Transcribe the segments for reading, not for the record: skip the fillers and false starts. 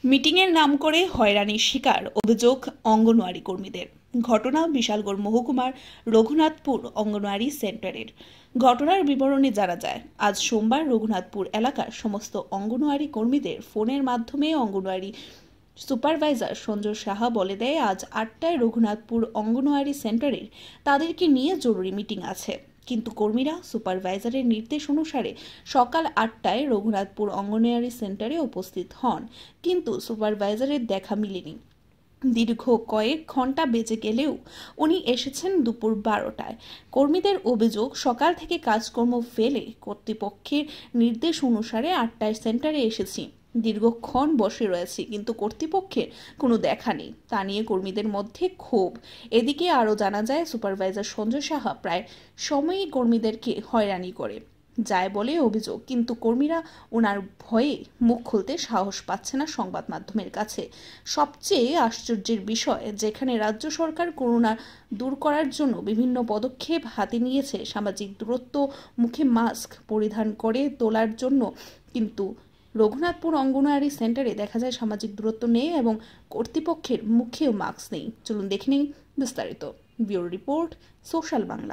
মিটিংয়ের নাম করে হয়রানির শিকার অভিযোগ অঙ্গনওয়াড়ি কর্মীদের। ঘটনা বিশালগড় মহকুমার রঘুনাথপুর অঙ্গনওয়াড়ি সেন্টারের। ঘটনার বিবরণে জানা যায়, আজ সোমবার রঘুনাথপুর এলাকার সমস্ত অঙ্গনওয়াড়ি কর্মীদের ফোনের মাধ্যমে অঙ্গনওয়াড়ি সুপারভাইজার সঞ্জয় সাহা বলে দেয়, আজ 8টায় রঘুনাথপুর অঙ্গনওয়াড়ি সেন্টারের তাদেরকে নিয়ে জরুরি মিটিং আছে। কিন্তু কর্মীরা সুপারভাইজারের নির্দেশ অনুসারে সকাল 8টায় রঘুনাথপুর অঙ্গনওয়াড়ি সেন্টারে উপস্থিত হন, কিন্তু সুপারভাইজারের দেখা মিলেনি। দীর্ঘ কয়েক ঘন্টা বেজে গেলেও উনি এসেছেন দুপুর 12টায়। কর্মীদের অভিযোগ, সকাল থেকে কাজকর্ম ফেলে কর্তৃপক্ষের নির্দেশ অনুসারে 8টায় সেন্টারে এসেছি, দীর্ঘক্ষণ বসে রয়েছি, কিন্তু কর্তৃপক্ষের কোনো দেখা নেই। তা নিয়ে কর্মীদের মধ্যে ক্ষোভ। এদিকে আরও জানা যায়, সুপারভাইজার সঞ্জয় সাহা প্রায় সময়ই কর্মীদেরকে হয়রানি করে যায় বলে অভিযোগ, কিন্তু কর্মীরা ওনার ভয়ে মুখ খুলতে সাহস পাচ্ছে না সংবাদ মাধ্যমের কাছে। সবচেয়ে আশ্চর্যের বিষয়, যেখানে রাজ্য সরকার করোনা দূর করার জন্য বিভিন্ন পদক্ষেপ হাতে নিয়েছে, সামাজিক দূরত্ব, মুখে মাস্ক পরিধান করে তোলার জন্য, কিন্তু রঘুনাথপুর অঙ্গনওয়াড়ি সেন্টারে দেখা যায় সামাজিক দূরত্ব নেই এবং কর্তৃপক্ষের মুখেও মাস্ক নেই। চলুন দেখে নিন বিস্তারিত। Bureau report, social Bangla.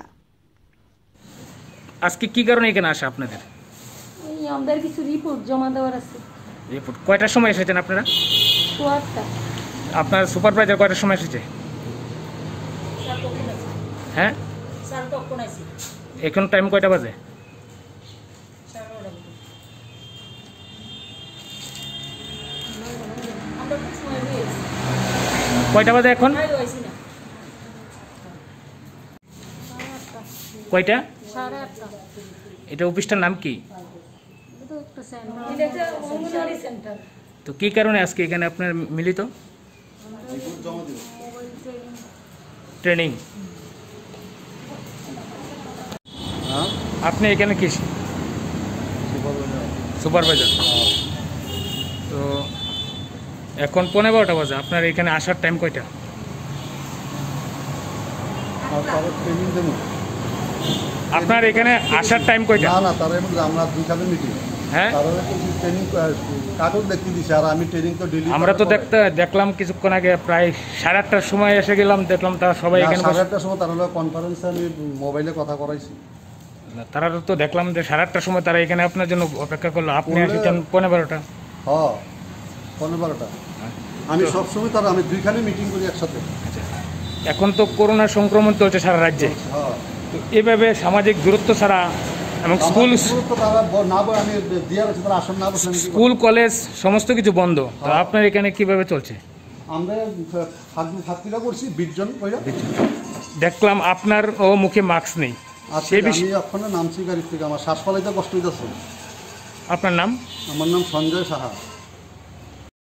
আজকে কি কারণে এখানে আসা আপনাদের? আমাদের কিছু রিপোর্ট জমা দেওয়ার আছে। রিপোর্ট কয়টার সময় এসেছেন আপনারা? 8টা। আপনার সুপারভাইজার কয়টার সময় এসেছে? হ্যাঁ, এখন টাইম কয়টা বাজে? কয়টা বাজে এখন? কয়টা? এটা অফিসটার নাম কি? তো কি কারণে আজকে এখানে আপনার মিলিত? ট্রেনিং। আপনি এখানে কি সুপারভাইজার? তো এখন 12:15 বাজে, আপনার এখানে আসার টাইম কয়টা? আপনার এখানে আসার টাইম কয়টা? না, তার মধ্যে আমরা দুইখানে মিটিং। হ্যাঁ, ট্রেনিং কাগজ দেখতে দিছি, আর আমি ট্রেনিং তো ডেইলি। আমরা তো দেখলাম কিছুক্ষণ আগে প্রায় 8:30টার সময় এসে গেলাম, দেখলাম তারা সবাই এখানে 8:30টার সময় তারা কনফারেন্সে আমি মোবাইলে কথা করাইছি। তারা তো দেখলাম যে 8:30টার সময় তারা এখানে আপনার জন্য অপেক্ষা করলো, আপনি আসেছেন 12:15টা। হ্যাঁ, 12:15টা। আমি সবসময় আমি দুইখানে মিটিং করি একসাথে। আচ্ছা, এখন তো করোনা সংক্রমণ চলছে সারা রাজ্যে। হ্যাঁ, তো এভাবে সামাজিক দূরত্ব ছাড়া এবং স্কুল কলেজ সমস্ত কিছু বন্ধ, তো আপনার এখানে কিভাবে চলছে? আমরা ফাঁকিটা করছি 20 জন। দেখলাম আপনার ও মুখে মাস্ক নেই। আমি এখন নামছি গাড়ি থেকে, আমার শ্বাস ফলাইতে কষ্ট হইতেছে। আপনার নাম? আমার নাম সঞ্জয় সাহা।